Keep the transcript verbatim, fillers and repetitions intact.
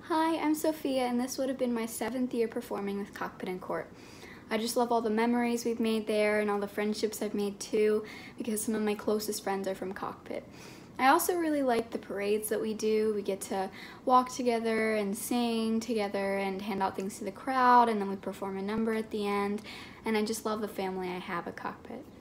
Hi, I'm Sophia, and this would have been my seventh year performing with Cockpit In Court. I just love all the memories we've made there and all the friendships I've made too, because some of my closest friends are from Cockpit. I also really like the parades that we do. We get to walk together and sing together and hand out things to the crowd, and then we perform a number at the end, and I just love the family I have at Cockpit.